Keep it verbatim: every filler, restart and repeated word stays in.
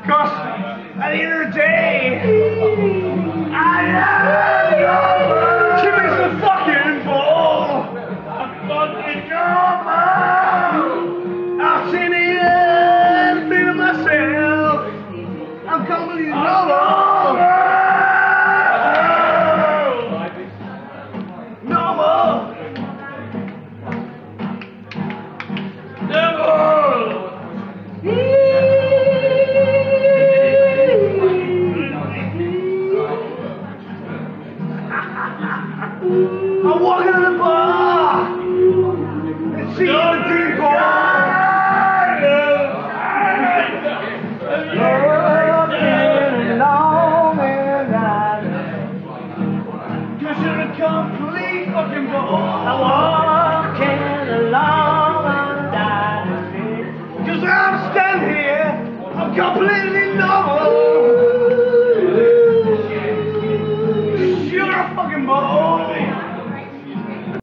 Cause at the end of the day, I am normal. She makes the fucking ball. I'm fucking normal. I'm sitting here feeling myself. I'm completely normal. Normal. I'm walking to the bar and seeing the deep ball. Looking long and right. Cause you're a complete fucking ball. I'm walking along and dying. Cause I'm standing here, I'm completely normal.